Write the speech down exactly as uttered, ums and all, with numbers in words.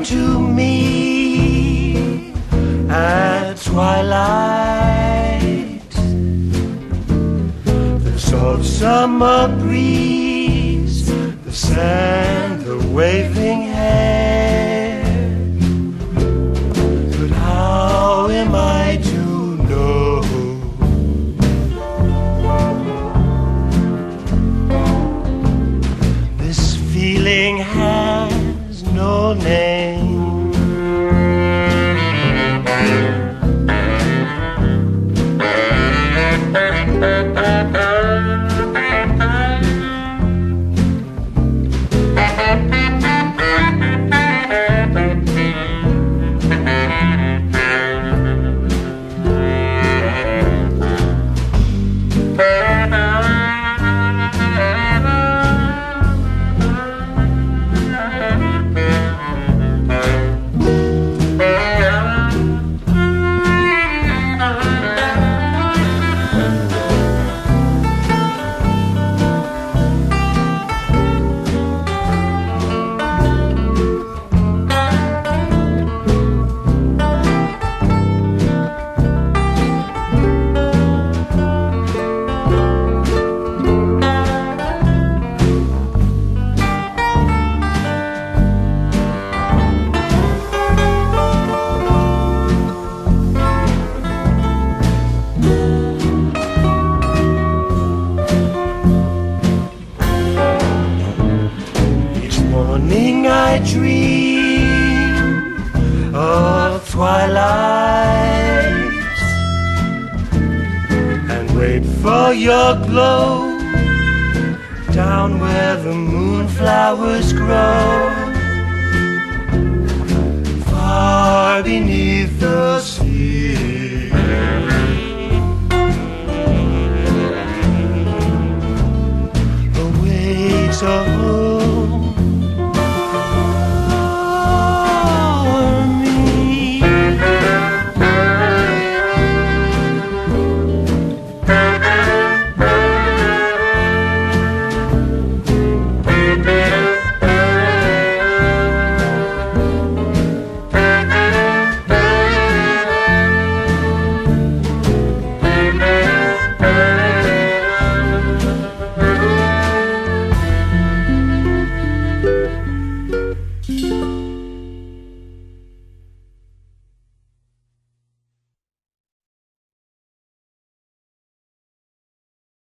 to me at twilight. The soft summer breeze, the sand, the waving hair. But how am I to know? This feeling has no name. Morning I dream of twilight and wait for your glow down where the moonflowers grow.